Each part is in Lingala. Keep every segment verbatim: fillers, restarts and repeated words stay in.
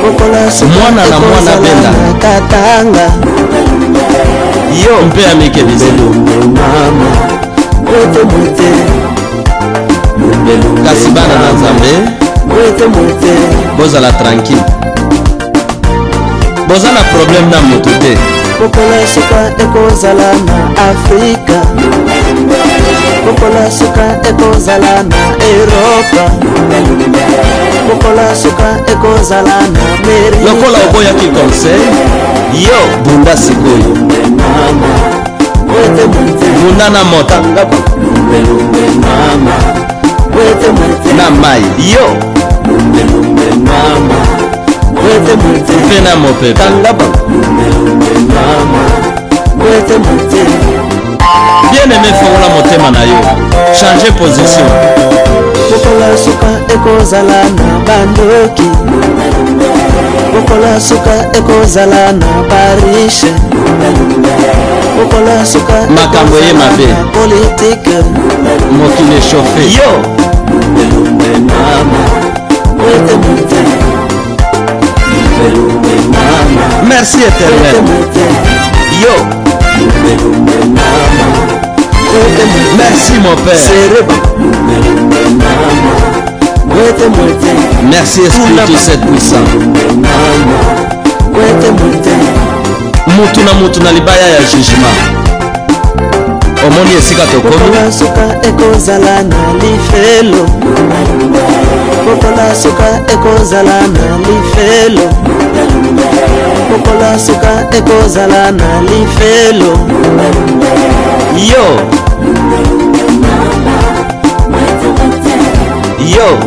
mwana na mwana benda yo mpe ameke bizelo kasi bana na nzambe bozala tranquille boza na problème na moto te Pokola suka ekozala na Afrika Pokola suka ekozala na Europa Pokola suka ekozala na Amerika lokola oboyaki conseil yo bunda sikoyo bunda na mota na mai yo mpe na mopepe bien aimé fongola motema na yo changer position Pokola suka ekozala na bandoki Pokola suka ekozala na barishe Pokola suka makambo ye mabe politique mokili échauffé yo merci éternel yo merci mon père merci esprit de cette puissant mutu na mutu na libaya ya jugement omoni esika tokomi suka ekozala na lifelo Pokola suka ekozala na lifelo Pokola suka ekozala na lifelo yo yo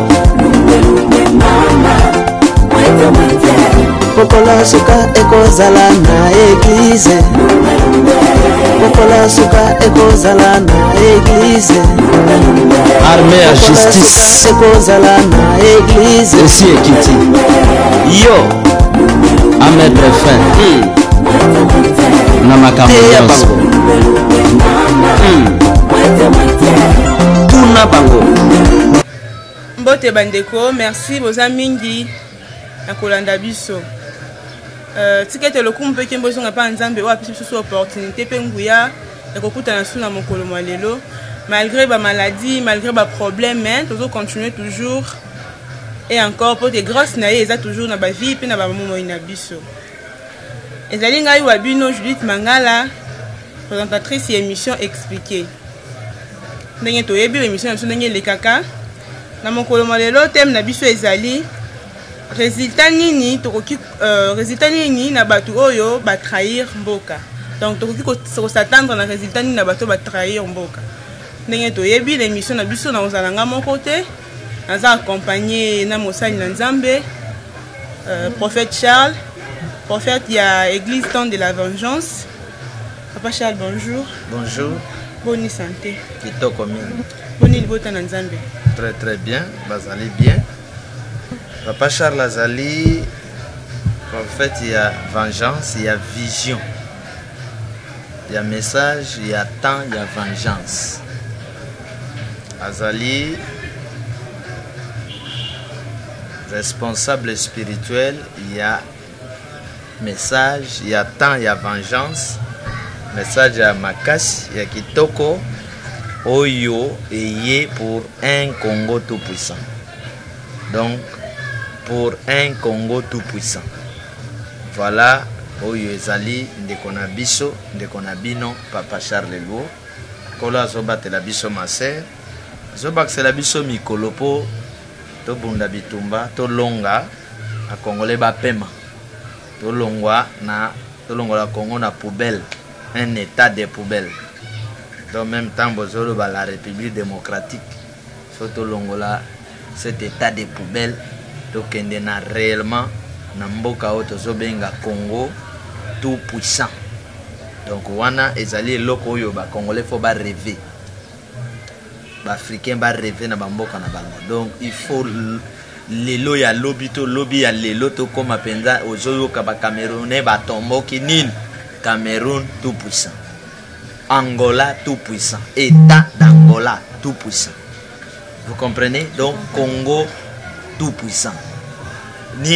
Pokola suka ekozala na église Pokola suka ekozala na église armée à justice ekozala na église esi ekiti yo à mettre fin mm. na makambo nyonso mm. tuna bango mbote bandeko merci boza mingi na kolanda biso euh tikete lokumu pe kembo zonga pa nzambe wa pisi biso opportunité pe nguya ya kokutana suna mokolo malelo malgré ba maladie malgré ba problème hein toujours continuer toujours et encore pour des grosses na eza toujours na ba vie pe na ba momo ina biso ezali ngai wa bino Judith Mangala présentatrice et émission expliquée ndenge toyebi émission na biso ndenge lekaka na mokolo malelo thème na biso ezali résultat nini tokoki euh, résultat nini na batu oyo ba trahir mboka donc tokoki ko s'attendre na résultat nini na batu ba trahir mboka ndenge toyebi l'émission na biso na ozalanga moko te naza accompagné na mosali na nzambe euh, prophète Charles prophète ya église temps de la vengeance papa Charles bonjour bonjour bonne santé kitoko mingi boni libota na nzambe très très bien bazali bien papa Charles azali en fait il y a vengeance il y a vision il y a message il y a temps il y a vengeance azali responsable spirituel il y a message il y a temps il y a vengeance message il y a makasi il y a kitoko oyo eye pour un Congo tout puissant donc pour un Congo tout puissant voilà oyo ezali ndeko na biso ndeko na bino papa Charles Lo kolo azobatela biso maser azobakisela biso mikolo po tobunda bitumba tolonga na Congolais bapema tolongwa na tolongola Congo na poubelle un état de poubelle en même temps bozolo ba la République démocratique surtout longola cet état de poubelle to kende na réellement na mboka oto zobenga Congo tout puissant donc wana ezali loko oyo ba congolais faut ba rêver ba africain ba rêver na ba mboka na bango donc il faut lelo ya lobby to lobby ya lelo to koma penza ozoyo ka ba camerounais ba tomboki nini Cameroun tout puissant Angola tout puissant, État d'Angola tout puissant. Vous comprenez? Donc Congo tout puissant. Nini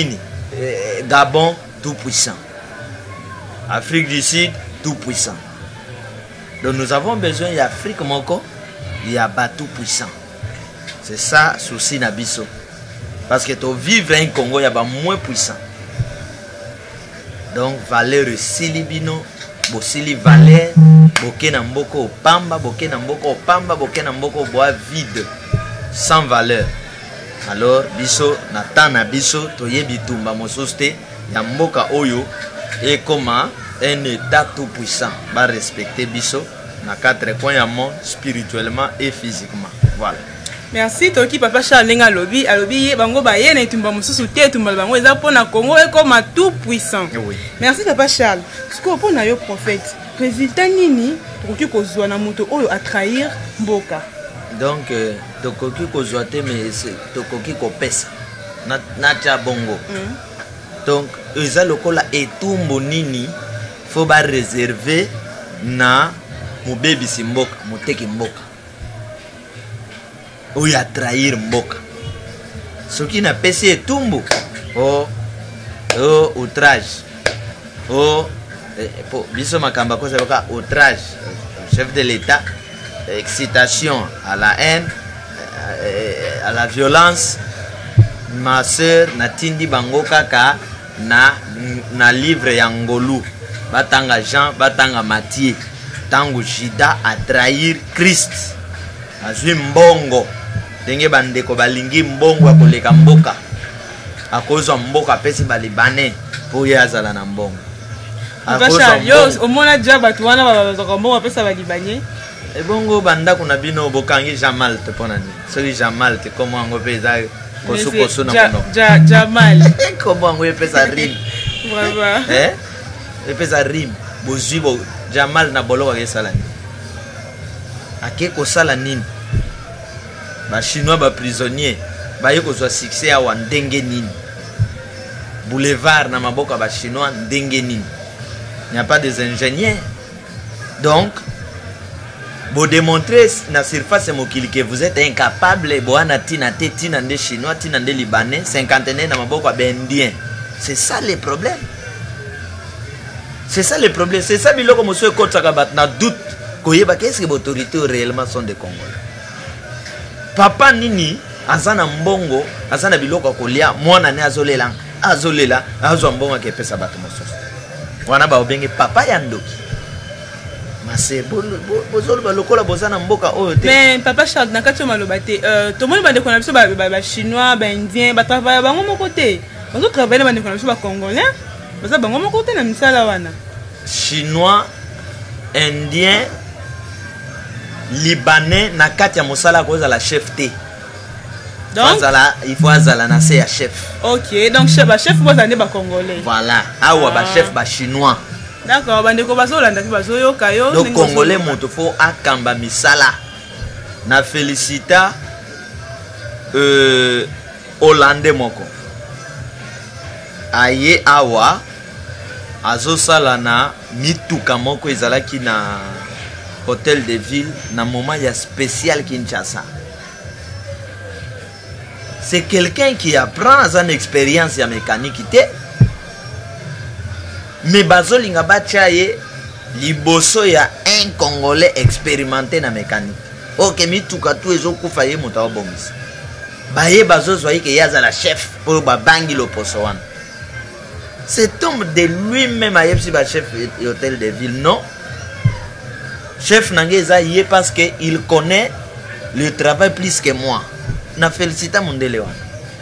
eh, Gabon, tout puissant. Afrique du Sud, tout puissant. Donc nous avons besoin d'Afrique, Moko, il y a pas tout puissant. C'est ça, souci Nabiso. Parce que tu vivre un Congo, il y a pas moins puissant. Donc, valeur Silibino, Bosili valeur, Boké Namboko Pamba, Boké Namboko Pamba, Boké Namboko bois vide, sans valeur. Alors, Biso, Natan Nabiso, Toye Bitumba, Mososte, Yamboka Oyo, et comment un état tout puissant va respecter Biso, na quatre coins du monde, spirituellement et physiquement. Voilà. Merci Toki Papa Charles Lenga Lobi, Alobi, Bango Baye, Netumba Mosusu, Tumba Bango, et pour na Congo et comme tout puissant. Oui. Merci Papa Charles. Ce qu'on peut na prophète, résultat nini, Toki Kozwa na moto oyo à trahir Mboka. Donc, euh, Tokoki Kozwate, mais c'est Tokoki Kopesa, Nacha Bongo. Mm. Donc, eza lokola etumbo nini, faut ba réserver na mubebi simboka, muteki mboka. Ou y a trahir mboka. Ce qui n'a pas essayé tumbo. Oh, oh, outrage. Oh, pour biso makamba ko ça outrage. Chef de l'État, excitation à la haine, à la violence. Ma sœur Natindi Bango Kaka na na livre ya Ngolu. Batanga Jean, batanga Mathieu. Tango Jida a trahir Christ. Azui mbongo. Denge bandeko balingi mbongo akoleka mboka. Akozwa mboka pesi balibane po yazala na mbongo. Akozwa yo omona dia batu wana bazaka mbongo pesa balibane. E bongo banda kuna bino bokangi Jamal te pona ni. Soli Jamal te komo ngo pesa kosu kosu na mono. Ja Jamal. Komo ngo pesa rim. Brava. Eh? E pesa rim. Bozui bo Jamal na bolo wa sala ni. Ake ko sala nini? Ba chinois ba prisonnier ba yeko zo succès ya ndenge nini boulevard na maboka ba chinois ndenge nini. Il n'y a pas des ingénieurs. Donc vous démontrez na surface mokili que vous êtes incapable boana tina te tina nde chinois tina nde libanais cinquantenaire na maboka ba indien. C'est ça le problème. C'est ça le problème. C'est ça biloko monsieur kotaka bat na doute koyeba qu'est-ce que les autorités réellement sont des Congolais. Papa nini azana mbongo azana biloko kolia mwana ne azolela azolela azwa mbongo ke pesa bato mososo wana ba obenge papa ya ndoki mase bozolo balokola bozana mboka oyo te. Mais Papa Charles nakati maloba te euh to moni bande kona biso ba ba chinois ba indien ba travailler bango moko te bazo travailler bande kona biso ba congolais baza bango moko te na misala wana chinois indien libanais na kati ya mosala koza la chef T. Donc azala, il faut azala na ya chef. OK, donc chef ba chef boza ne ba congolais. Voilà, awa ba chef ba chinois. D'accord, bande ko bazo landa ki bazo yo kayo. Donc congolais moto fo akamba misala. Na félicita euh hollandais moko. Aye awa azo sala na mituka moko ezalaki na hôtel de ville na moment ya spécial Kinshasa. C'est quelqu'un qui apprend une expérience ya mécanique té. Mais bazolinga bachaye liboso ya un Congolais expérimenté na mécanique. OK mituka tu ezokufa ye moto abomisa. Baye bazozwa yike yaza la chef pour babangi lo poso wana. Cet homme de lui-même a yepsi ba chef hôtel de ville non. Chef Nangeza y est parce qu'il connaît le travail plus que moi. Na félicita mondele wana.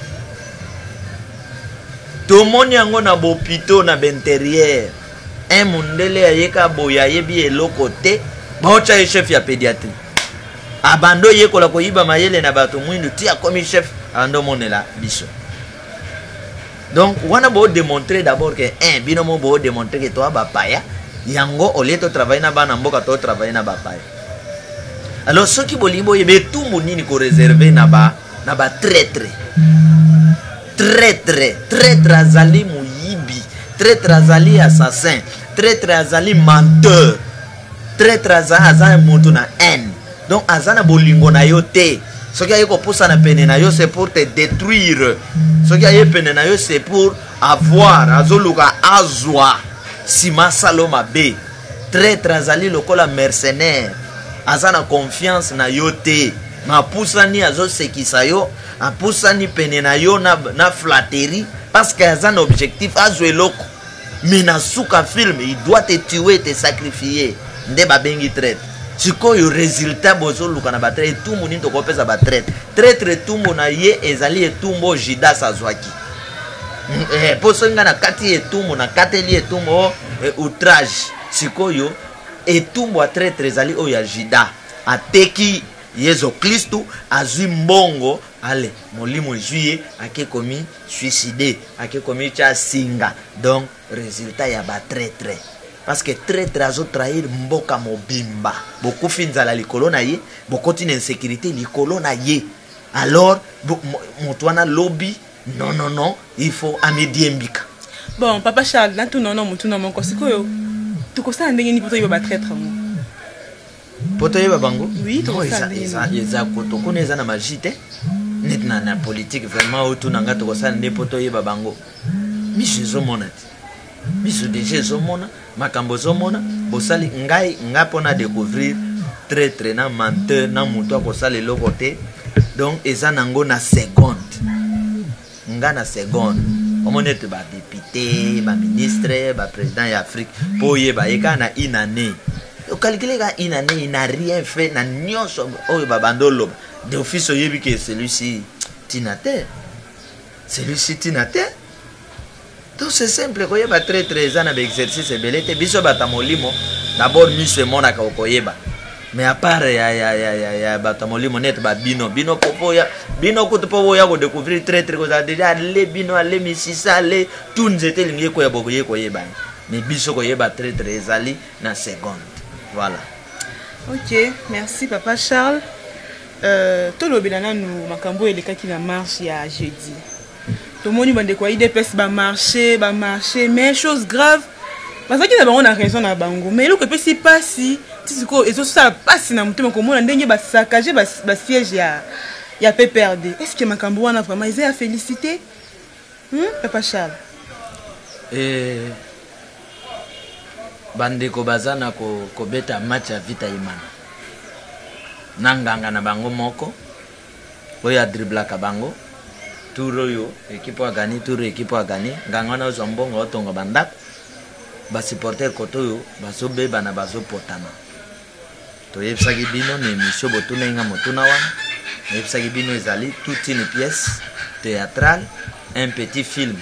To moni yango na bopito na bintérieur. Un mondele ayeka boya yebi eloko te. Baocha ye chef ya pédiatrie. Abando yekola koyiba mayele na bato mwindu tia komi chef ando monela biso. Donc wana bo démontrer d'abord que un binomo bo démontrer que toi ba paya. Yango oleto travailler na bana mboka to travailler na bapaya. Alors ceux qui bolimbo yebe tout monini ko réserver na ba na ba traître. Traître, traître azali muyibi, traître azali assassin, traître azali menteur. Traître azali azali mutu na haine. Donc azana bolingo na yo te. Ce qui est pour ça, c'est pour te détruire. Ce qui est c'est pour avoir azoluka azwa sima saloma be traître azali lokola mercenaire azana confiance na yote ma pusani azo sekisa yo apusani pene na yo na, na flatterie parce que azana objectif azwe loko mais na suka film il doit te tuer te sacrifier nde babengi traître. Sikoyo résultat bozo luka na batre etumbu ni tokopesa ba traître traître etumbu na ye ezali etumbu Judas azwaki eh posonga na kati etumbu na kateli etumbu eh, outrage sikoyo etumbu a traître ezali o ya Judas ateki Yesu Kristo azwi mbongo ale molimo juillet ake komi suicider ake komi cha singa donc résultat ya ba traître. Parce que traître azo trahir mboka mobimba beaucoup finza la likolo na ye beaucoup une insécurité likolo na ye alors mutwana lobby non non non il faut amedier mbika. Bon papa Charles na tout non non mutu non mon kosiko tu kosa ndenge ni poto yo ba traître mo poto yo bango oui to ça ça ça koto koneza na magite net na na politique vraiment auto nanga to kosa ndé poto yo bango mi jezo monate mi so déjà zo mona makambo zo mona bosali ngai ngapona découvrir traître na menteur na muto ko sala le côté donc eza nango na seconde nga na seconde omonete ba député ba ministre ba président ya Afrique po ye ba eka na une année o calculer ka une année il n'a rien fait na nyonso o ba bandolo de office yebi que celui-ci tinate celui-ci tinate. Donc c'est simple, quand il y a très très ans d'exercice, c'est belé. Biso batamolimo, d'abord mise mona ka okoyeba. Mais à part ya ya ya ya ya batamolimo net ba bino bino popo ya bino kutu popo ya ko découvrir très très cosa déjà les bino les misisa les tout nzete lingi ko ya bokoye koyeba. Mais biso koyeba très très ali na seconde. Voilà. OK, merci papa Charles. Euh to lobelana nous makambo elekaki na marche ya jeudi. Tout le monde va dire quoi il dépasse ba marché ba marché mais chose grave parce que d'abord on a raison na bango mais le que peut si pas si tu sais quoi et ça passe na mutu comme on ndenge ba saccager ba ba siège ya ya P P R D. Est-ce que makambo wana vraiment ils à féliciter hmm papa Charles eh bande ko bazana ko ko beta match ya vita imana nanganga na bango moko oya dribla ka bango turo yo équipe a gagné turo équipe a gagné ngangana zombongo otonga bandak ba supporter koto yo baso beba na baso potana to yebsaki bino ne mission botuna nga motuna wana yebsaki bino ezali toute une pièce théâtrale un petit film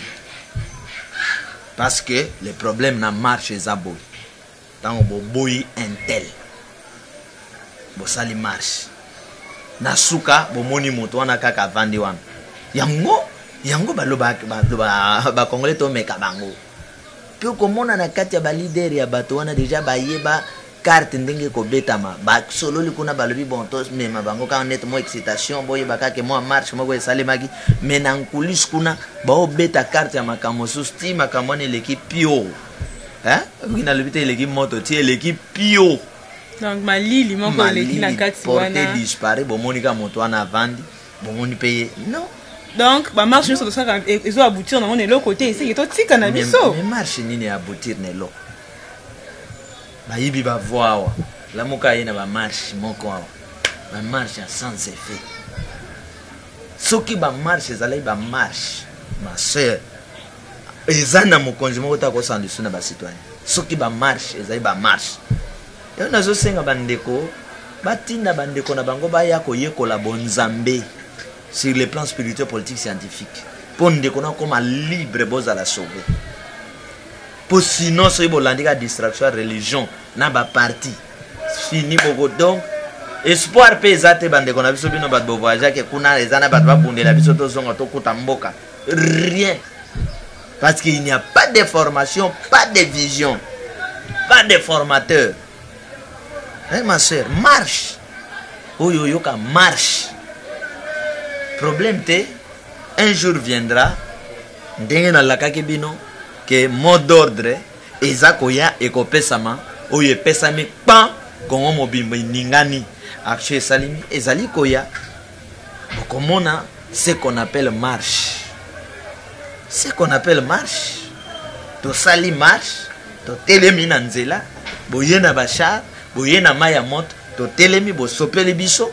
parce que le problème na marche ezabo tango boboyi intel bo sali marche na suka bomoni moto wana kaka vandi wana yango yango baloba ba ba congolais to meka bango pe komona na kati ya ba leader ya bato wana déjà ba yeba carte ndenge ko betama ba solo likuna balobi bon tos mema bango ka net mo excitation boye baka ke mo marche mo ko sale maki menan kulis kuna ba obeta carte ya makamo susti makamone l'équipe pio hein wina lobite l'équipe moto tie l'équipe pio donc malili mon ko l'équipe na kati wana porter disparaît bon monika moto wana vandi bon moni payer non. Donc, bah marche sur ça ils ont aboutir dans l'autre côté ici et toi tu kana biso. Mais marche nini aboutir nelo. Ba yibi ba voix la moka yena ba marche moko wa. Ba marche sans effet. Soki ba marche zala ba marche ma sœur. Ezana mokonzi moko ta ko sandu suna ba citoyen. Soki ba marche ezali ba marche. Et on a zo senga bandeko batinda bandeko na bango ba ya ko yekola bonzambe. Sur le plan spirituel, politique, scientifique. Pour nous déconner comme libre, vous allez la sauver. Pour sinon, si vous avez une distraction, religion, n'a pas parti. Fini pour donc. Espoir pesate bande qu'on a vu sur nos bas de voyage que kuna les ana bas de bande la biso to zonga to kutamboka. Rien. Parce qu'il n'y a pas de formation, pas de vision, pas de formateur. Hein, ma soeur, marche. Oyo yoka marche. Problème te un jour viendra ndenge na lakaki bino que mot d'ordre eza koya ekopesama oyo epesami pan kongo mobimba ningani akshe salimi ezali koya bokomona ce qu'on appelle marche. Ce qu'on appelle marche. To sali marche, to telemi na nzela, boye na bachar, boye na maya moto, to telemi bo sopeli biso,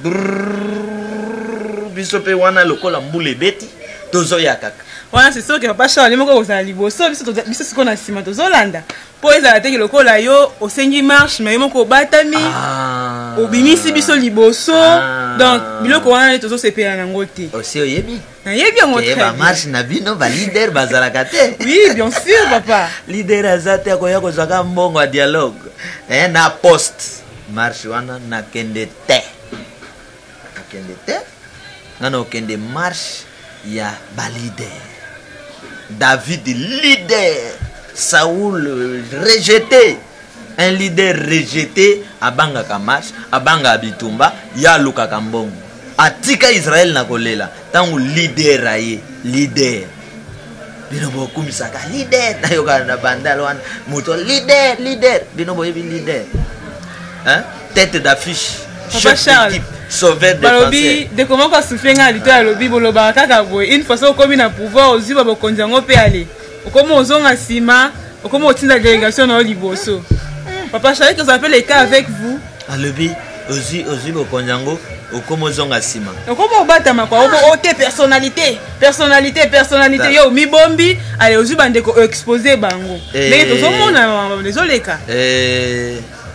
biso pe wana lokola mbule beti, tozo ya kaka. Wana c'est sûr que papa Charles moko kozala liboso biso biso siko na sima tozolanda. Po ezala te lokola yo osengi marche mais moko batami. Ah. Obimisi biso liboso. Ah. Donc biloko wana tozo sepela nango te. Aussi oyebi. Na yebi yango très. Ba marche na bino ba leader bazalaka te. Oui, bien sûr papa. Leader azate akoya kozaka mbongo a dialogue. Eh na poste. Marche wana na kende te. Na kende te. Ngana okende marche ya ba leader. David leader, Saoul rejeté, un leader rejeté, abanga kamash, abanga abitumba, ya luka kambongo. Atika Israël na kolela, tangu leader aye, leader. Bino bo kumisaka leader, na yoka na bandalo wana, muto leader, leader, bino bo yebi leader. Hein? Tête d'affiche, chef d'équipe. Sauveur de Français. De comment qu'on souffre à l'ito à lobby boloba kaka boy une fois comme na pouvoir ozi ba bokonzi ngo pe aller. Comme ozonga sima, comme otinda délégation na liboso. Papa Charles que vous appelez les cas avec vous. À lobby ozi ozi bokonzi ngo comme ozonga sima. Comme obata makwa o te personnalité, personnalité, personnalité yo mi bombi allez ozi bande ko exposer bango. Mais to somona désolé ka. Eh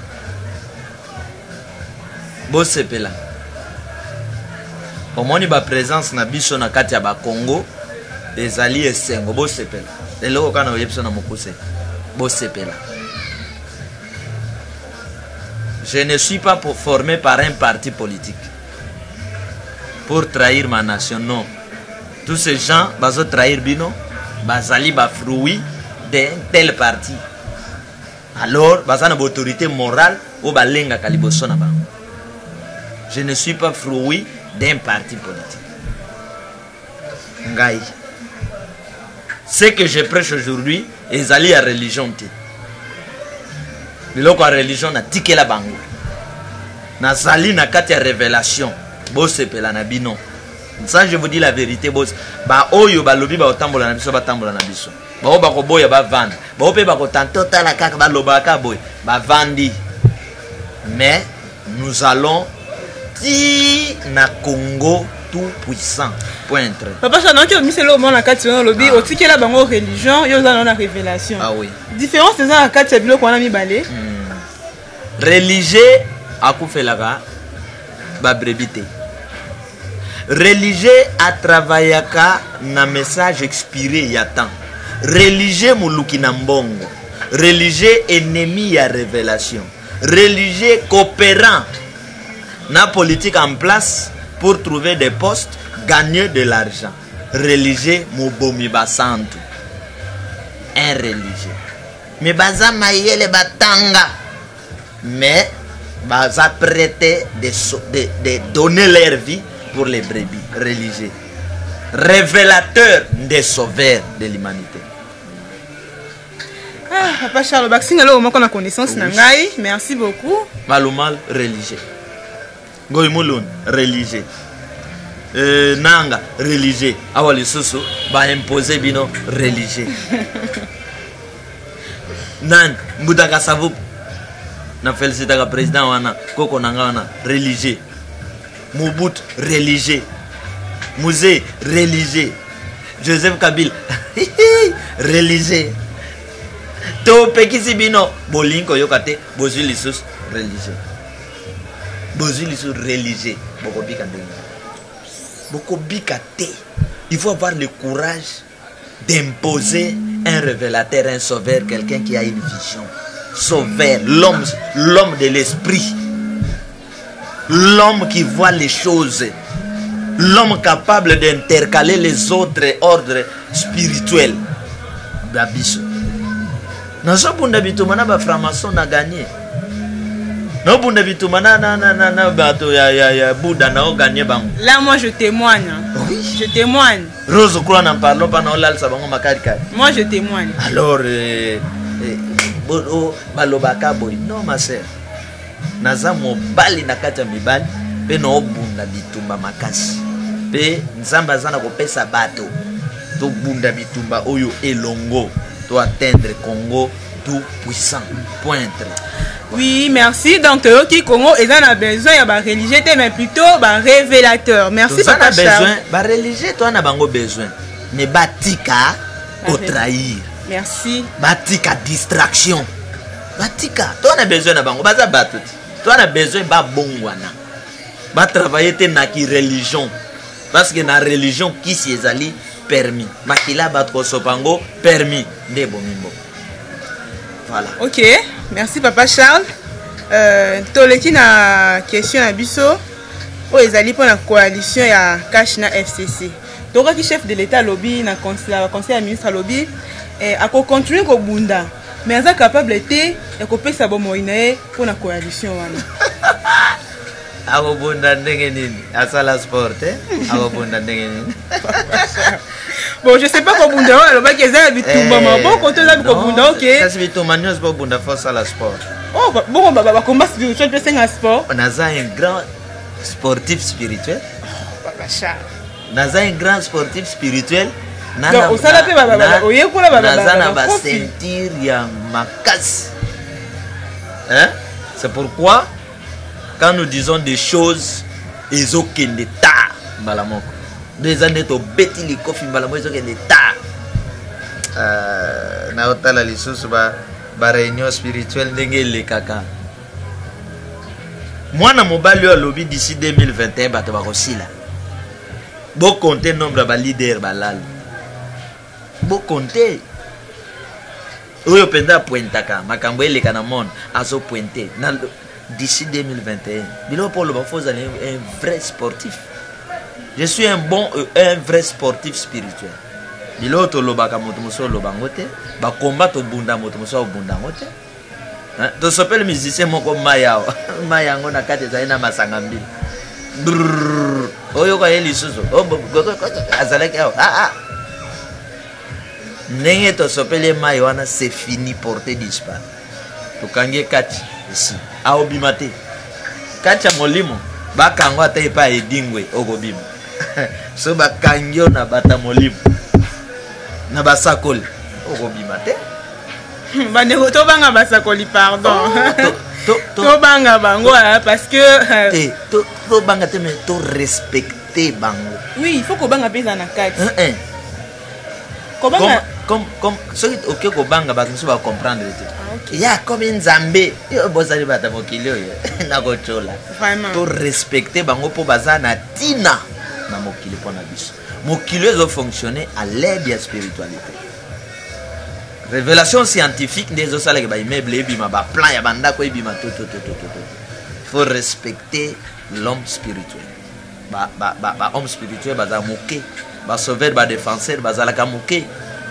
Bosepela. Omoni ba présence na biso na kati ya ba Congo ezali esengo bo sepela eloko kana oyebisa na mokuse bo sepela. Je ne suis pas pour formé par un parti politique pour trahir ma nation, non. Tous ces gens bazo trahir bino bazali ba fruit d'un tel parti, alors bazana ba autorité morale o balenga kaliboso na bango. Je ne suis pas fruit d'un parti politique. Ngai. Ce que je prêche aujourd'hui est allé à religion. Biloko a religion na tike la bango. Na sali na kati ya révélation. Bosse pela na bino. Ça je vous dis la vérité boss. Ba oyo ba lobi ba otambola na biso ba tambola na biso. Ba o ba ko boya ba vanda. Ba o pe ba ko tantota la kaka ba lobaka boy. Ba vandi. Mais nous allons na Congo tout puissant. Point. Papa Charles, tu as mis le mot na kati na lobby, o tike la bango religion, yo za na révélation. Ah oui. Différence c'est ça na kati ya biloko wana mi balé. Religieux akufelaka ba brébité. Religieux a travaillaka na message expiré ya temps. Religieux muluki na mbongo. Religieux ennemi ya révélation. Religieux coopérant na politique en place pour trouver des postes, gagner de l'argent. Religieux mubomi basantu. Un religieux. Mais baza mayele batanga. Mais baza prêter de, de, de donner leur vie pour les brebis. Religieux. Révélateur des sauveurs de l'humanité. Ah, Papa Charles, Baxing, alors, on a connaissance nangai. Merci beaucoup. Malumal religieux. Goimulun religieux. Euh, nanga religieux. Awali susu ba imposer bino religieux. Nan mbutaka savu na féliciter ka président wana koko nanga wana religieux. Mobutu religieux. Musée religieux. Joseph Kabila religieux. To pekisi bino bolinko yokate bozuli sus religieux. Bozuli sus religieux. Boko bika ndenge. Boko bika te. Il faut avoir le courage d'imposer un révélateur, un sauveur, quelqu'un qui a une vision. Sauveur, l'homme, l'homme de l'esprit. L'homme qui voit les choses. L'homme capable d'intercaler les autres ordres spirituels. Babiso. Nazo bunda bitumana ba franc-maçon na gagné. No bunda bitumana na na na na bato ya ya ya Bouddha na o gagné bango. Là moi je témoigne. Oui. Je témoigne. Rose croit n'en parlons pas na olal sabango makarika. Moi je témoigne. Alors euh, euh bo balobaka boy. Non ma sœur. Naza mobali na kati ya mibali pe no bunda bitumba makasi. pe nzambe aza na kopesa bato tobunda bitumba oyo elongo to atteindre Congo tout puissant pointre. Oui, merci. Donc qui Congo ils en a besoin ya ba religieux mais plutôt ba révélateur. Merci papa Charles. Besoin ba religieux toi na bango besoin mais batika au trahir. Merci. Batika distraction. Batika toi na besoin na bango baza bato. Toi na besoin ba bongwana. Ba travailler te na ki religion. Parce que na religion qui si ezali permis. Makila batko sopango permis de bomimbo. Voilà. Ok, merci papa Charles. Euh, toleki na question à biso o ezali pour la coalition ya Kashina F C C. Donc qui chef de l'état lobby na conseil conseil ministre lobby eh a continuer ko bunda mais aza capable té ya ko pesa bomo inae pour la coalition wana. Ako bunda ndenge nini? Asala sport eh? Ako bunda ndenge nini? Bon, je sais pas comment bunda wala ba keza bitumba mabo ko to za ko bunda OK. Ça c'est bitumba nyos ba bunda force à la sport. Oh, bon ba ba combat spirituel peut ser un sport. On a un grand sportif spirituel. Papa Charles. Naza un grand sportif spirituel. Nana donc osala pe ba ba oye ko la ba ba. Naza na ba sentir ya makas. Hein? C'est pourquoi quand nous disons des choses ezokende ta malamoko. Deux années to beti li kofi malamoko ezokende ta. Euh na otala lisusu ba ba réunion spirituelle ndenge le kaka. Mwana mobali yo lobby d'ici deux mille vingt et un bato ba kosila. Bo compter nombre ba leader balal. Bo compter oyo penda pointaka makambo eleka na monde azo pointer na d'ici deux mille vingt et un. Bilo pour le bafo un vrai sportif. Je suis un bon un vrai sportif spirituel. Bilo to lobaka moto moso lobangote ba combat to bunda moto moso bunda ngote. Hein? To s'appelle musicien moko Maya. Maya ngona kate zaina masanga mbili. Oyo kwa heli suzo. Oh azalaki ah ah. Nenge to s'appelle Maya wana c'est fini porter disparu. To kange kati ici. Aobimate. Kati ya molimo bakango ata epa edingwe okobima. So bakangyo na bata molimo. Na basakoli okobimate. Bande to banga basakoli pardon. To to to banga bango parce que eh to to banga te mais to respecter bango. Oui, il faut ko banga pesa na kati. Hein. Comme comme comme ceux qui OK ko banga ba nso ba comprendre te. Ya comme nzambe yo bozali bata mokili oyo na ko chola. Vraiment. To respecter bango po bazana tina na mokili pona biso. Mokili ezo fonctionner à l'aide de la spiritualité. Révélation scientifique des osala ke ba immeuble et bima ba plan ya banda ko bima tout tout tout tout tout. Il faut respecter l'homme spirituel. Ba ba ba, ba homme spirituel ba za moké, ba sauveur ba défenseur ba za la ka moké.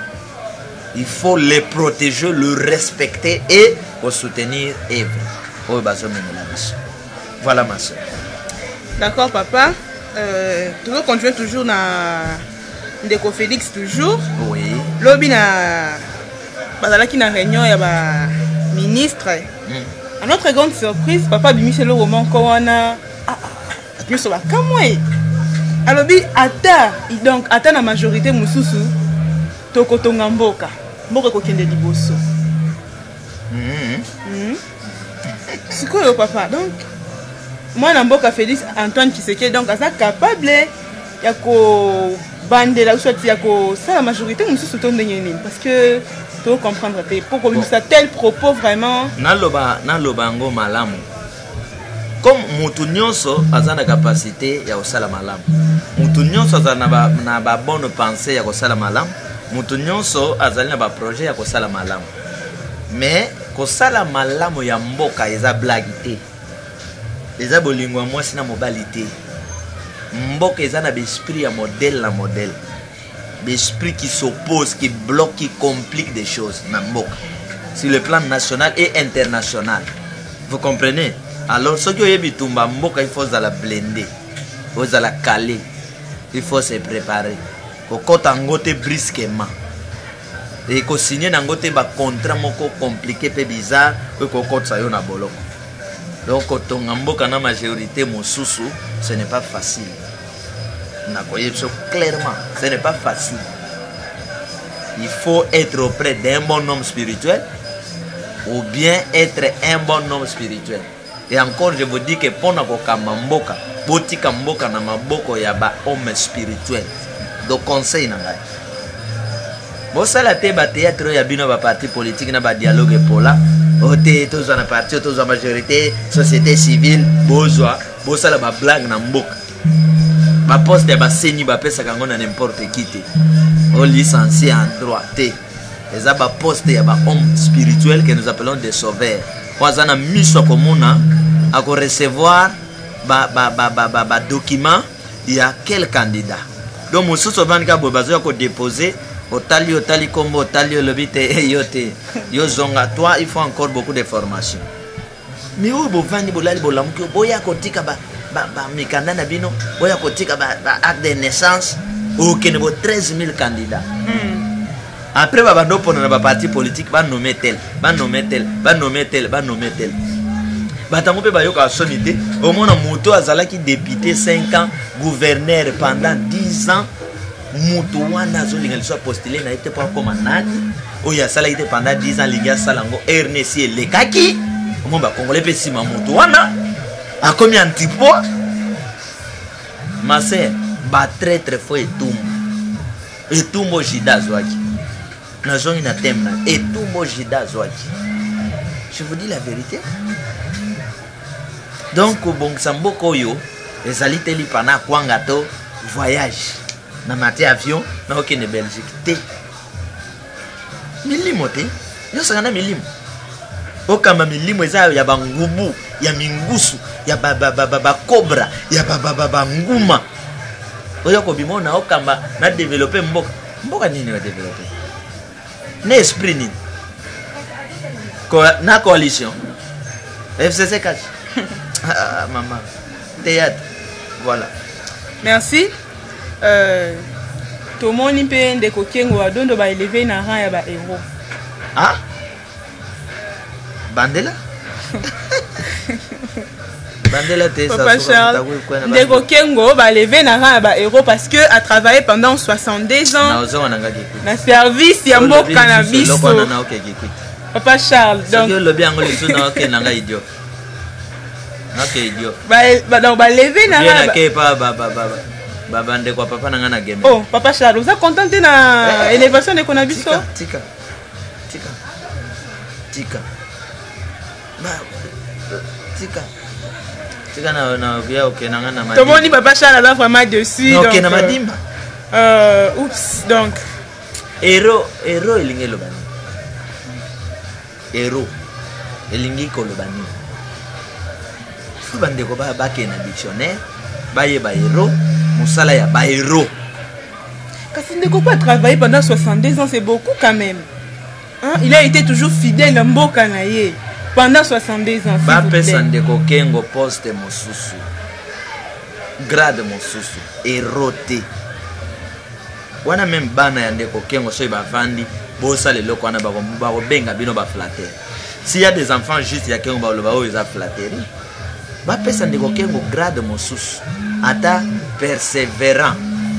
Il faut les protéger, le respecter et le soutenir œuvre. Oh ba zo menela biso. Voilà ma soeur. D'accord papa. Euh toujours continuer toujours na Ndeko Félix toujours. Oui. Lobi na bazalaki na réunion ya ba ministre. Mm. À notre grande surprise, papa bimise le roman kowana ah ah biso ba kamwe. Alobi ata donc ata na majorité mususu tokotonga mboka. Mboka kokende liboso. Mhm. Mhm. Sikoyo papa. Donc moi na mboka Félix Antoine Tshisekedi donc asa capable ya ko bandela soit ya ko ça la majorité mususu to ndenge nini parce que to comprendre pourquoi bon. Ça tel propos vraiment na loba na lobango malamu comme mutu nyonso azana capacité ya kosala malamu mutu nyonso azana ba na ba bonne pensée ya kosala malamu mutu nyonso azali na ba projet ya kosala malamu mais kosala malamu ya mboka eza blague te eza bolingwa mwasi na mobali te mboka eza na l'esprit ya modèle na modèle l'esprit qui s'oppose, qui bloque, qui complique des choses dans mboka sur le plan national et international. Vous comprenez? Alors ce qui est bitumba mboka il faut la blender, il faut la caler, il faut se préparer. Kokota ngote brusquement. Et ko signer ngote ba contrat moko compliqué pe bizarre que kokota sa yo na boloko. Donc kotonga mboka na majorité mosusu, ce n'est pas facile. Clairement, ce n'est pas facile. Il faut être auprès d'un bon homme spirituel ou bien être un bon homme spirituel. Et encore, je vous dis que pour nous, Kamamboka, Boti Kamboka, Namaboko, il y a un homme spirituel. Donc, conseil, Nangai. Bon, ça, la théâtre, il y a un parti politique, il y a un dialogue pour là. Ote, tous en parti, tous en majorité, société civile, bozoa, bossa la blague na mboka. Ba poste ya ba seni ba pesa kango na n'importe qui te. Au licencié en droit te. Les ba poste ya ba homme spirituel que nous appelons des sauveurs. Kwa na miso komuna à recevoir ba ba ba ba ba, ba document il y a quel candidat. Donc mususu vanka bo bazo ko déposer Otali, otali, combo, otali, olobite, yote. Yo zonga, toi, il faut encore beaucoup de formation. Mais où vous vendez, vous l'allez, vous l'avez, vous l'avez, kotika ba, ba, ba, mikanda na bino, vous l'avez, kotika ba, ba, acte de naissance, ou que vous treize mille candidats. Après, vous avez pour un parti politique, va nommer tel, va nommer tel, va nommer tel, va nommer tel. Batango pe bayoka sonité, au moins, Mouto Azala qui député cinq ans, gouverneur pendant dix ans. Moutouana Zolingal soit postulé n'a été pas comme un nani. Oh, il y a ça été pendant dix ans, les gars, Salango, Ernesti et les kaki. Mon bah, Congolais, Pessima Moutouana. A combien de types? Ma sœur, bah, très très fort et tout. Et tout mon jida Zouaki. N'a jamais na thème là. Et tout mon jida Zouaki. Je vous dis la vérité. Donc, au bon Sambo Koyo, les alités li pana Kwangato, voyage. Na mati avion na okene Belgique te milimo te yo sanga milimo okama milimo eza ya bangubu ya mingusu ya ba ba ba ba cobra ya ba ba ba nguma oyo ko bimona okamba na développer mboka mboka nini wa développer na esprit nini ko na coalition F C C cash ah maman théâtre voilà. Merci. Euh, Tomoni pe ndeko kengo adondo ba élevé na rang ya ba héros. Ah? Bandela? Bandela te Papa Charles. Ndeko kengo ba élevé na rang ya ba héros parce que a travaillé pendant soixante-deux ans. Na service ya mboka na biso. Papa Charles. Donc le bien ngoli suna ok nanga idiot. Ok idiot. Ba donc ba élevé na rang ba ba ba ba. Babande kwa papa nanga na game. Oh, Papa Charles, vous êtes content de la élévation de Konabiso? Tika, tika, tika, bah, tika, tika na na via ok nanga na madimba. Tout le monde dit Papa Charles là vraiment dessus. Ok na madimba. Euh, oups, donc. Héros, héros elingi lobani. Héros, elingi kolobani. Fu bande ko ba ba ke na dictionnaire, ba ye ba héros. Moussala ya ba héros. Kasi Ndeko pas travailler pendant soixante-deux ans, c'est beaucoup quand même. Hein? Il a été toujours fidèle à Mboka na ye pendant soixante-deux ans. Ba pesa Ndeko Kengo poste mosusu. Grade mosusu. Héros te. Wana même bana ya Ndeko Kengo so ba vandi, bosa le loko wana ba ba benga bino ba flatter. S'il y a des enfants juste ya Kengo ba lo ba o ils a flatterie. Ba pesa Ndeko Kengo grade mosusu. Ata persévérant.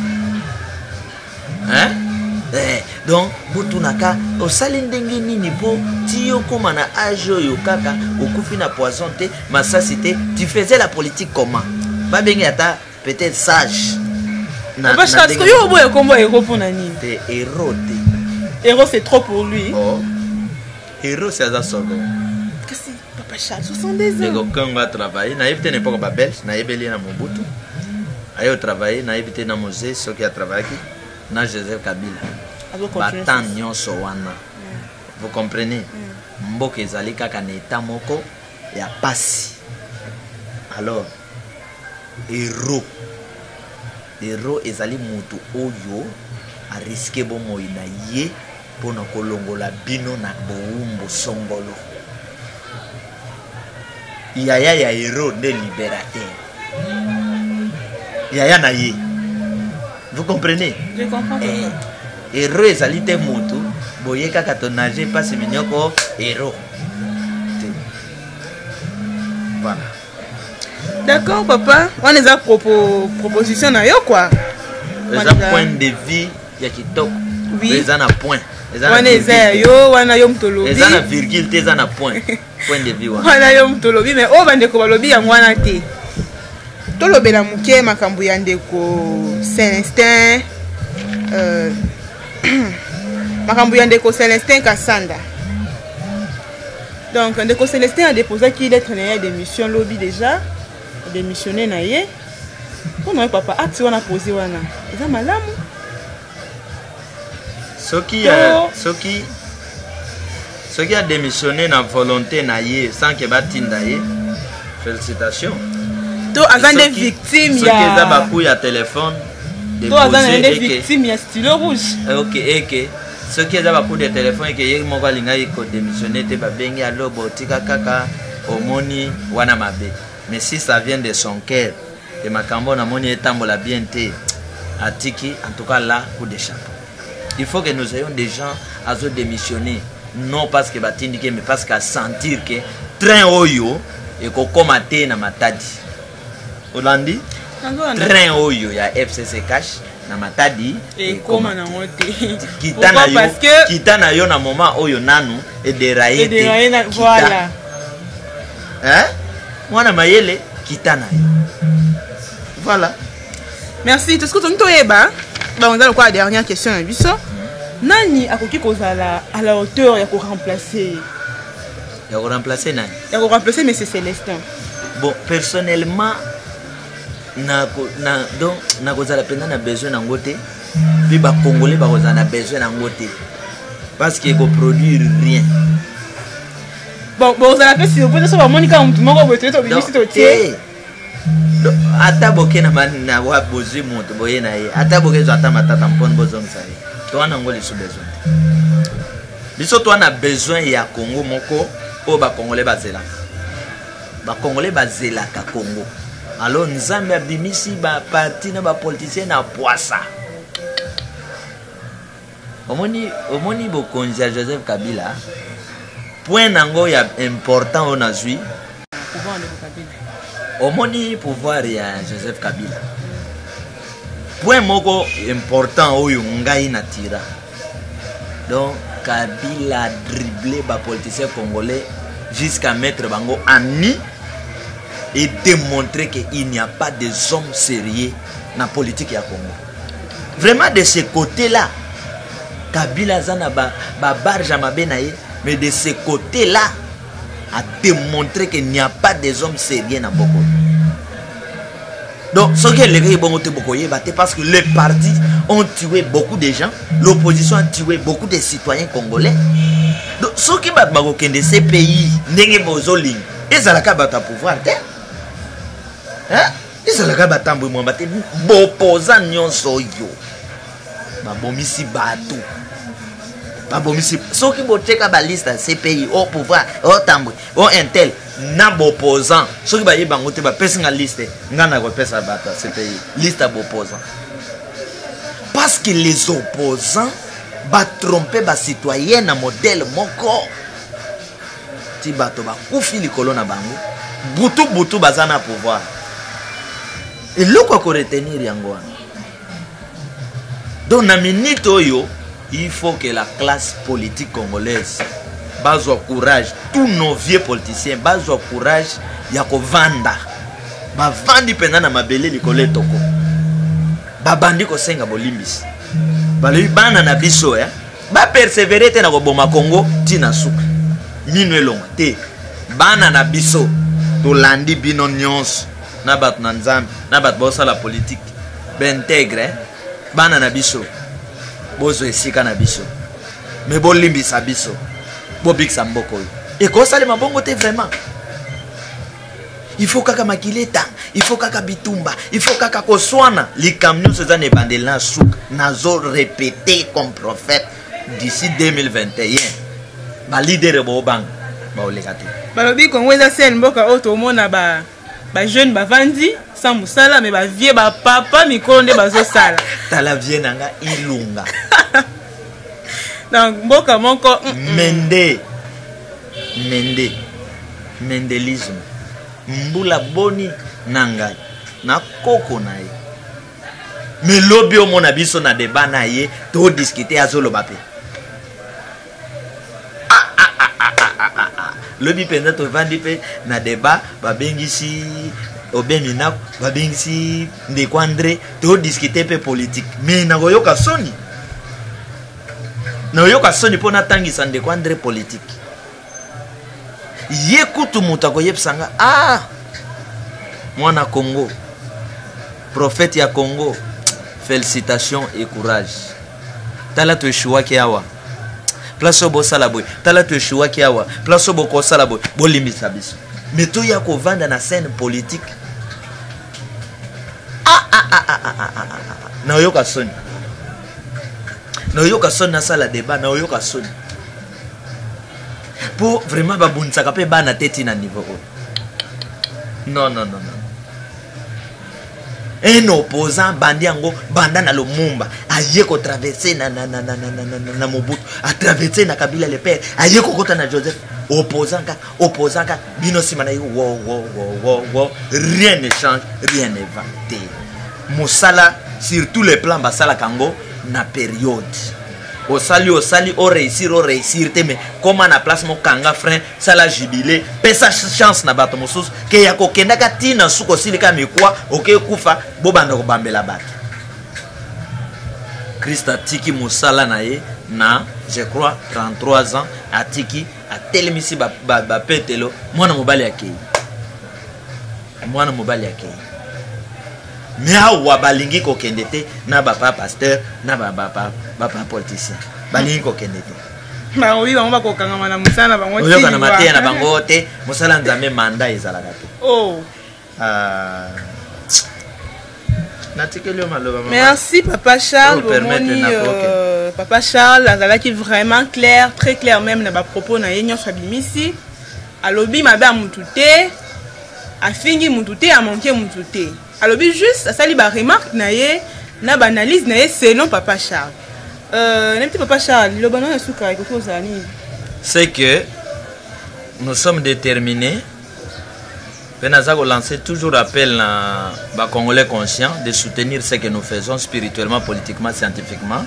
Hein? Eh, donc, Boutunaka, au salindengi nini po, tiyo koma na ajo yo kaka, okufi na poison te, masasite, tu faisais la politique comment? Ba bengi ata peut-être sage. Na ba parce que yo boye kombo héros pour nani? Te héros te. Héros c'est trop pour lui. Oh. Héros c'est à sauver. Qu'est-ce que Papa Charles soixante-deux ans? Ndeko Kengo a travaillé, na yebite n'époque ba belge, na yebeli na Mobutu. Ayo travaillé, na yebite na Mosé, ce qui a travaillé na Joseph Kabila. Batan nyonso wana. Vous comprenez? Mboka ezali kaka na état moko ya pasi. Alors héros. Héros ezali mutu oyo a risqué bomo ina ye pona kolongola bino na boumbo songolo. Yaya ya héros de libérateur. Yaya na ye. Vous comprenez? Je comprends. Eh, héros ezali te mutu boye kaka tonager pasi minyoko héros. Voilà. D'accord papa, on les a propos proposition na yo quoi. eza point de vue ya kitoko oui eza na point wana eza yo wana yo mtolobi eza na virgule te eza na point point de vue wana wana yo mtolobi mais o bandeko balobi yango wana te tolobela muke makambo ya ndeko Célestin euh makambo ya ndeko Célestin Kasanda. Donc ndeko Célestin a déposé qui lettre na démission lobby déjà démissionné na ye pour non papa acte wana posé wana eza malamu soki uh, soki soki a démissionné na volonté na ye sans que batinda ye félicitations to azande victime ya soki eza baku ya téléphone to azande victime ya stylo rouge OK OK soki eza baku de téléphone ke ye moko alinga ye ko démissionner te babengi alo botika kaka omoni wana mabe mais si ça vient de son cœur et makambo na moni etambola bien te atiki en tout cas là coup de chapeau. Il faut que nous ayons des gens à se démissionner non parce que batindike mais parce qu'à sentir que train oyo et ko komate na matadi Olandi train oyo ya F C C cash na matadi et koma na ngote kitana yo kitana yo na moment oyo nanu et dérailler et dérailler voilà hein mwana mayele kitana yo voilà. Merci tout ce que tu toyeba ba on a quoi dernière question na biso nani akoki kozala à la hauteur ya ko remplacer ya ko remplacer nani ya ko remplacer monsieur Célestin. Bon personnellement na na donc na kozala penda na besoin na ngote puis ba congolais ba kozala na besoin na ngote parce que ko produire rien. Bon bon ça la fait si vous pouvez savoir Monica on tout moko bote to bisi to tie ata boke na na wa bozi monte boye na ye ata boke zo ata matata mpone bozong sa ye to wana ngoli so besoin biso to wana besoin ya Congo moko o ba congolais bazela ba congolais bazela ka Congo alors nzambe abimisi ba parti na ba politicien na poisa omoni omoni bokonzi ya Joseph Kabila point nango ya important on a zui pouvoir de Kabila omoni pouvoir ya Joseph Kabila point moko important oyo ngai na tira donc Kabila dribblé ba politicien congolais jusqu'à mettre bango en nid et démontrer qu'il n'y a pas des hommes sérieux dans la politique ya Congo. Vraiment de ce côté-là Kabila zana ba ba barja mabenaye mais de ce côté-là a démontré qu'il n'y a pas des hommes sérieux dans Boko. Donc, ce que les gens ont dit, parce que les partis ont tué beaucoup de gens, l'opposition a tué beaucoup de citoyens congolais. Donc, ce qui va de ces pays, ils ont un pouvoir. Hein? Ils ont un pouvoir. Ils ont opposant nyonso. Babomisi bato. Babomisi. Ce qui va checker la liste de ces pays au pouvoir, au tambour, au intel. Na opposant ce qui va y bangote ba pesa liste ngana ko pesa bata ce pays liste d'opposants parce que les opposants ba tromper ba citoyen na modèle moko ti bato ba kufi likolo na bango butu butu bazana pouvoir et loko ko retenir yango donc na minute oyo il faut que la classe politique congolaise bazo courage tous nos vieux politiciens bazo courage ya ko vanda ba vandi pena na mabele likole toko ba bandi ko senga bolimbisi bale bana na biso ya ba persévérer te na ko boma Congo tina suka minu elonga te bana na biso to landi bino nyons na bat na nzambe na bat bosa la politique b'intègre bana na biso bozo esika na biso me bolimbisa biso Bobik Samboko. Et quoi ça les mabongo te vraiment? Il faut kaka makileta, il faut kaka bitumba, il faut kaka koswana. Les camions se zane bandela souk nazo répété comme prophète d'ici deux mille vingt et un. Ba leader bo bang ba olekate. Balobi Congo za sen mboka auto mona ba ba jeune ba vandi sans musala mais ba vieux ba papa mikolo nde bazo sala. Tala vie nanga ilunga. Donc, mboka moko Mende Mende Mendelisme Mbula boni nangai na koko nae mais lobby au mon abisso na débat na ye to discuter azolo bapé ah ah ah ah ah ah ah lobby penza to vandi pe na débat ba bengisi obemina ba bengisi ndeko André to discuter pe politique mais na yoka soni na yoka soni pona tangisa ndeko André politique ye kutu mutako yepsanga ah mwana Congo prophète ya Congo félicitations et courage tala to choix ki awa place bo sala boy tala to choix ki awa place bo ko sala boy bo limisa biso mais to ya ko vanda na scène politique ah ah ah ah ah ah ah na yoka soni na yoka soni na sala débat na yoka soni pour vraiment babunisa ka pe bana teti na niveau non non non non un opposant bandi yango banda na Lumumba aye ko traverser na na na na na na na na Mobutu a traverser na Kabila le père aye ko kota na Joseph opposant ka opposant ka bino simana yo wo wo wo wo rien ne change rien ne va te musala sur tous les plans basala kango na période au sali au sali au réussir au réussir te mais comment na place mo kanga frère sala jubilé pesa chance na bato mosusu ke ya ko kenda ka tina suko silika mikwa oke kufa bobanda ko bambela bato Christa tiki musala na ye na je crois trente-trois ans atiki a telemisi ba ba, ba petelo mwana mobali akei mwana mobali akei mais awa balingi ko kendete na papa pasteur na papa papa politicien balingi ko kendete ba oui ba ko kanga na musala ba ngoti oyo kana matia na bango te musala nzambe manda ezala gato oh ah natikelo maloba mama merci papa Charles bomoni euh, papa Charles azalaki vraiment clair très clair même na ba propos na yenyo sabimisi alobi mabe mutute afingi mutute amonke mutute alobi juste asali ba remarque na ye na ba analyse na ye selon papa Charles euh nem papa Charles le banon suka ko zani c'est que nous sommes déterminés Penazako lancer toujours appel à les Congolais conscients de soutenir ce que nous faisons spirituellement, politiquement, scientifiquement.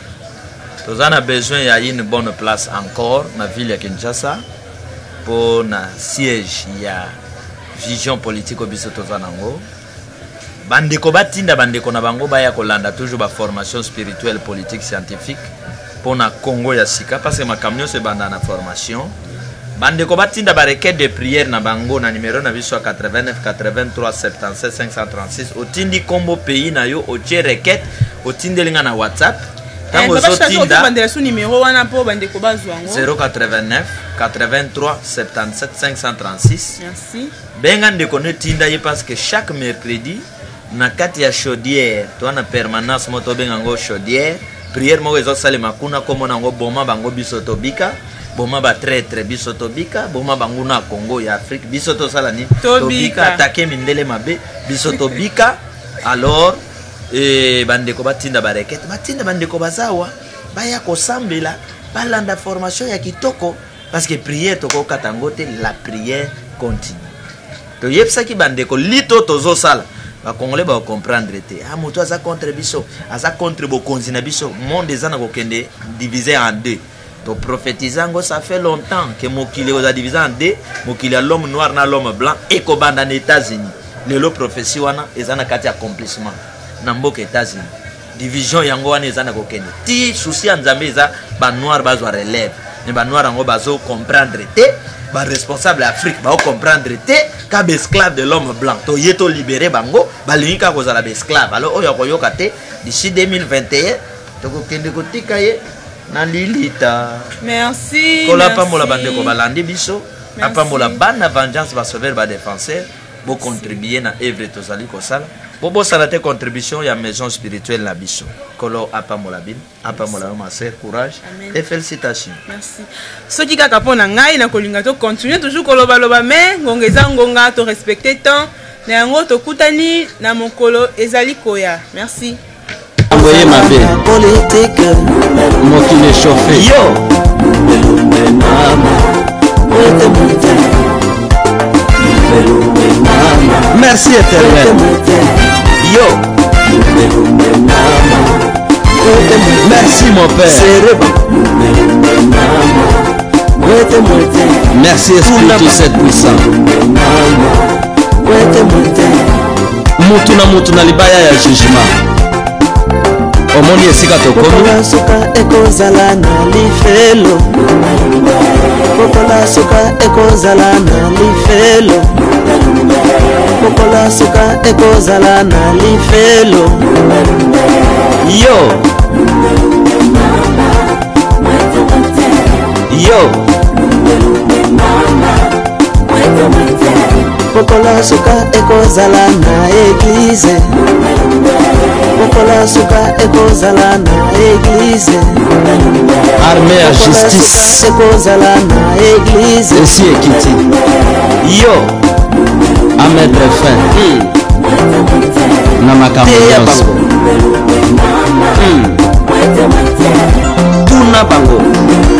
Nous avons besoin de une bonne place encore dans la ville de Kinshasa pour un siège, il y a vision politique au biso tozanango. Bandeko batinda bandeko na bango baya kolanda toujours ba formation spirituelle, politique, scientifique pour na Congo ya sika parce que ma camion se banda na formation. Bandeko batinda ba requête de prière na bango na numéro na biso quatre-vingt-neuf quatre-vingt-trois soixante-sept cinq cent trente-six otindi kombo pays na yo otie requête otindelinga na WhatsApp tango zo tinda bandela su numéro wana po bandeko bazwango zéro quatre-vingt-neuf quatre-vingt-trois soixante-sept cinq cent trente-six. Merci. Benga ndeko ne tinda ye parce que chaque mercredi na kati ya chaudière to na permanence moto benga ngo chaudière prière mo ezo salema kuna komo na ngo boma bango biso tobika boma ba traître biso tobika boma banguna Congo ya Afrique biso to salani tobika attaquer mindele mabe biso tobika alors eh bandeko batinda barekete batinda bandeko bazawa baya ko sambela balanda formation ya kitoko parce que prière toko katangote la prière continue to yepsa ki bandeko lito tozo sala ba congolais ba comprendre te ah moto aza contre biso aza contre bokonzi na biso monde ezana ko kende diviser en deux. To prophétisant, ça fait longtemps que Mokili a divisé en deux, Mokili a l'homme noir na l'homme blanc et qu'on bande en États-Unis. Le lot prophétie wana ezana kati accomplissement. Namboka États-Unis. Division yango wana ezana kokende. Ti souci nzambe eza ba noir bazwa relève. Ne ba noir yango bazo comprendre te, ba responsable Afrique ba comprendre te, ka ba esclave de l'homme blanc. To yeto libérer bango, ba linka ko za la esclave. Alors oyo ko yoka te d'ici deux mille vingt et un to kokende kotika ye Nalilita. Merci. Kola pambola bandeko balandi biso. Apambola bana vengeance va sauver ba défenseur. Bo contribuer na œuvre tozali kosala. Bo bo salate contribution ya maison spirituelle na biso. Kolo apambola bin. Apambola ma sœur courage. Amen. Et félicitations. Merci. Soki kaka pona ngai na kolinga to continuer toujours koloba loba mais ngongeza ngonga to respecter temps. Na yango to kutani na mokolo ezali koya. Merci. Envoyez ma belle politique, moi qui l'ai chauffé. Yo, merci éternel. Yo. Merci mon Père. Merci Esprit tout cette puissant. Mutu na mutu na libaya ya jugement. Omoni esika tokomi. Soka ekozala na lifelo. Pokola soka ekozala na lifelo. Pokola soka ekozala na lifelo. Yo. Yo. Pokola soka ekozala na église. Pokola soka ekozala na église. Armée à justice. Ekozala na église. Ici Ekiti. Yo. À mettre fin. Mm. Na makambo nyonso. Mm. Tuna bango.